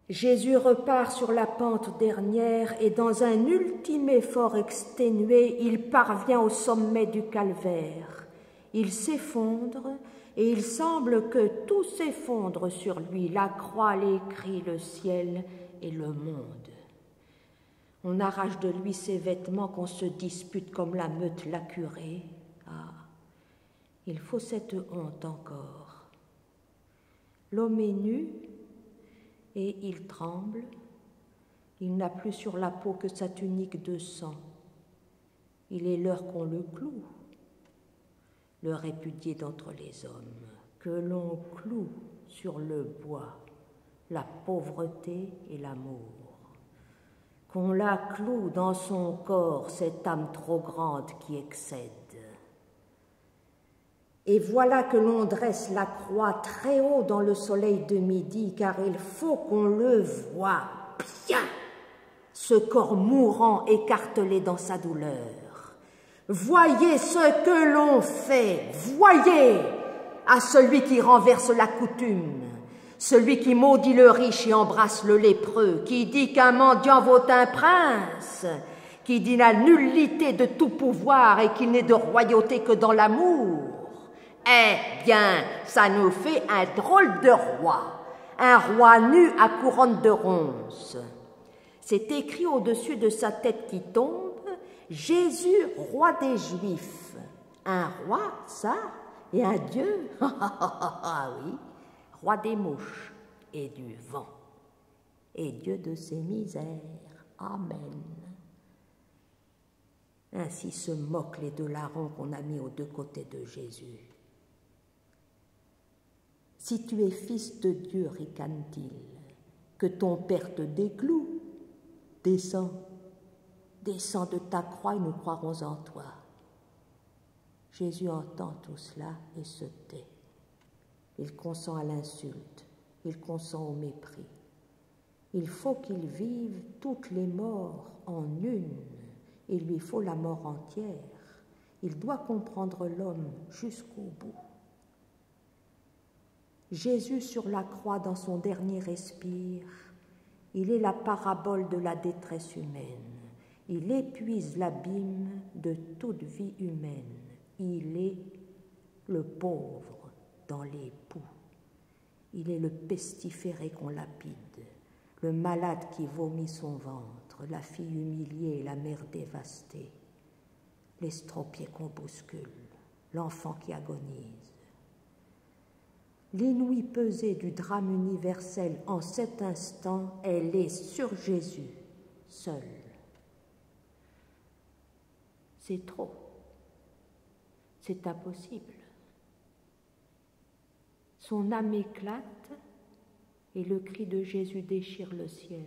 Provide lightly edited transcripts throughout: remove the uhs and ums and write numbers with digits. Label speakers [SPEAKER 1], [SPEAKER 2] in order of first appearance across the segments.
[SPEAKER 1] Jésus repart sur la pente dernière et dans un ultime effort exténué, il parvient au sommet du calvaire. Il s'effondre et il semble que tout s'effondre sur lui, la croix, les cris, le ciel et le monde. On arrache de lui ses vêtements qu'on se dispute comme la meute l'a curé. Ah, il faut cette honte encore. L'homme est nu et il tremble. Il n'a plus sur la peau que sa tunique de sang. Il est l'heure qu'on le cloue, le répudié d'entre les hommes, que l'on cloue sur le bois, la pauvreté et l'amour. Qu'on la cloue dans son corps, cette âme trop grande qui excède. Et voilà que l'on dresse la croix très haut dans le soleil de midi, car il faut qu'on le voie bien, ce corps mourant écartelé dans sa douleur. Voyez ce que l'on fait, voyez à celui qui renverse la coutume, celui qui maudit le riche et embrasse le lépreux, qui dit qu'un mendiant vaut un prince, qui dit la nullité de tout pouvoir et qu'il n'est de royauté que dans l'amour. Eh bien, ça nous fait un drôle de roi, un roi nu à couronne de ronces. C'est écrit au-dessus de sa tête qui tombe, Jésus, roi des Juifs. Un roi, ça, et un Dieu, ah oui, roi des mouches et du vent, et Dieu de ses misères. Amen. Ainsi se moquent les deux larrons qu'on a mis aux deux côtés de Jésus. Si tu es fils de Dieu, ricane-t-il, que ton père te décloue, descends, descends de ta croix et nous croirons en toi. Jésus entend tout cela et se tait. Il consent à l'insulte, il consent au mépris. Il faut qu'il vive toutes les morts en une. Il lui faut la mort entière. Il doit comprendre l'homme jusqu'au bout. Jésus sur la croix dans son dernier respire, il est la parabole de la détresse humaine. Il épuise l'abîme de toute vie humaine. Il est le pauvre dans les poux. Il est le pestiféré qu'on lapide, le malade qui vomit son ventre, la fille humiliée et la mère dévastée, l'estropié qu'on bouscule, l'enfant qui agonise. L'inouïe pesée du drame universel en cet instant, elle est sur Jésus, seul. C'est trop. C'est impossible. Son âme éclate et le cri de Jésus déchire le ciel.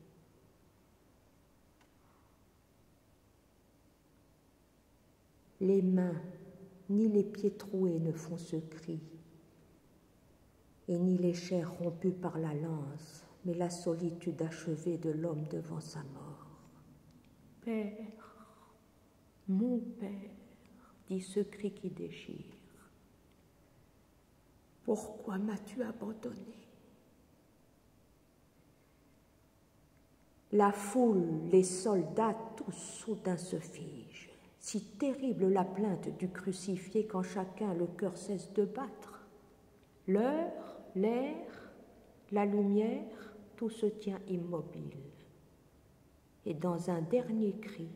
[SPEAKER 1] Les mains ni les pieds troués ne font ce cri, et ni les chairs rompues par la lance, mais la solitude achevée de l'homme devant sa mort. Père, mon Père, dit ce cri qui déchire, pourquoi m'as-tu abandonné? La foule, les soldats, tous soudain se figent. Si terrible la plainte du crucifié quand chacun le cœur cesse de battre. L'heure, l'air, la lumière, tout se tient immobile. Et dans un dernier cri,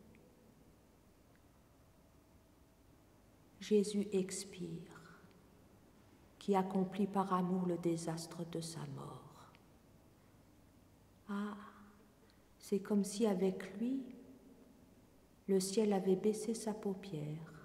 [SPEAKER 1] Jésus expire, qui accomplit par amour le désastre de sa mort. Ah, c'est comme si avec lui, le ciel avait baissé sa paupière